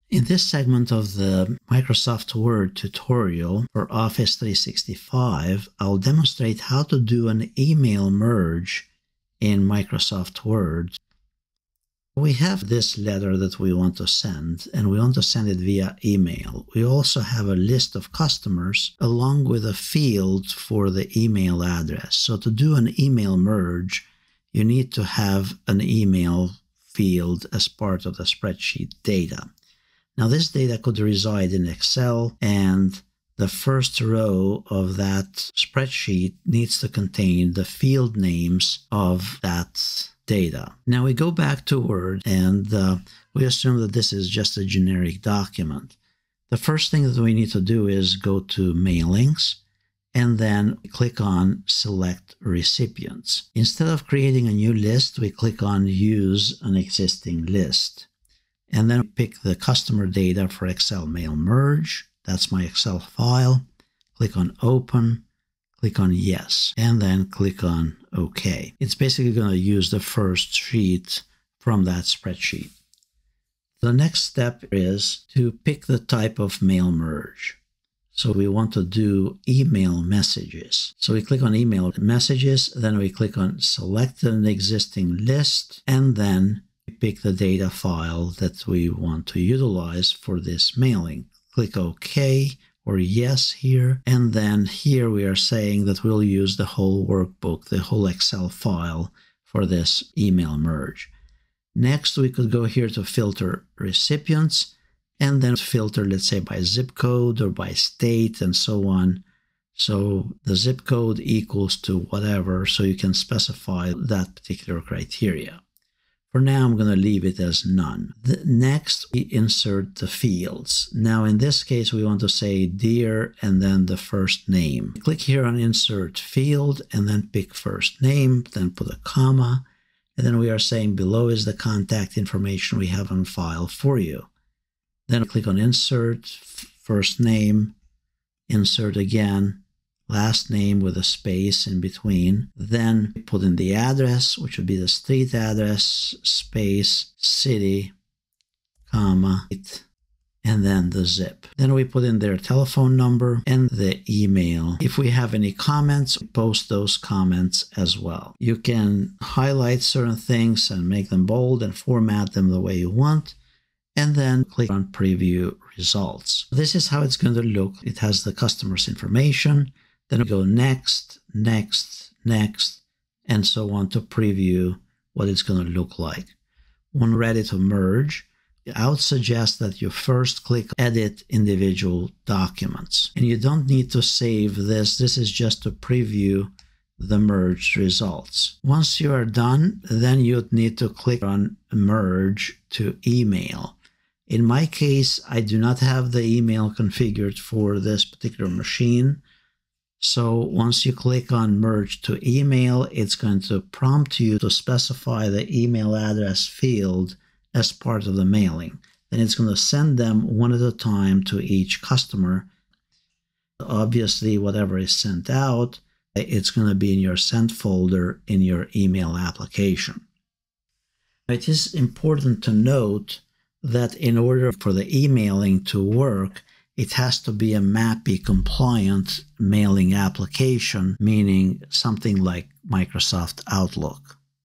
In this segment of the Microsoft Word tutorial for Office 365, I'll demonstrate how to do an email merge in Microsoft Word. We have this letter that we want to send, and we want to send it via email. We also have a list of customers along with a field for the email address. So to do an email merge, you need to have an email field as part of the spreadsheet data. Now, this data could reside in Excel, and the first row of that spreadsheet needs to contain the field names of that data. Now, we go back to Word, and we assume that this is just a generic document. The first thing that we need to do is go to Mailings, and then click on Select Recipients. Instead of creating a new list, we click on Use an Existing List. And then pick the customer data for Excel Mail Merge. That's my Excel file. Click on Open, click on Yes, and then click on OK. It's basically going to use the first sheet from that spreadsheet. The next step is to pick the type of mail merge. So we want to do email messages. So we click on email messages, then we click on select an existing list, and then pick the data file that we want to utilize for this mailing. Click OK or Yes here, and then here we are saying that we'll use the whole workbook, the whole Excel file for this email merge. Next, we could go here to filter recipients, and then filter, let's say, by zip code or by state and so on. So the zip code equals to whatever, so you can specify that particular criteria. For now, I'm going to leave it as none. Next, we insert the fields. Now, in this case, we want to say Dear and then the first name. Click here on Insert Field and then pick first name, then put a comma. And then we are saying below is the contact information we have on file for you. Then click on Insert, first name, insert again, last name with a space in between, then put in the address, which would be the street address, space, city, comma, and then the zip. Then we put in their telephone number and the email. If we have any comments, post those comments as well. You can highlight certain things and make them bold and format them the way you want, and then click on Preview Results. This is how it's going to look. It has the customer's information. Then we go next, next, next, and so on to preview what it's going to look like. When ready to merge, I would suggest that you first click Edit Individual Documents. And you don't need to save this. This is just to preview the merged results. Once you are done, then you'd need to click on Merge to Email. In my case, I do not have the email configured for this particular machine. So once you click on Merge to Email, it's going to prompt you to specify the email address field as part of the mailing. Then it's going to send them one at a time to each customer. Obviously, whatever is sent out, it's going to be in your sent folder in your email application. It is important to note that in order for the emailing to work, it has to be a MAPI compliant mailing application, meaning something like Microsoft Outlook.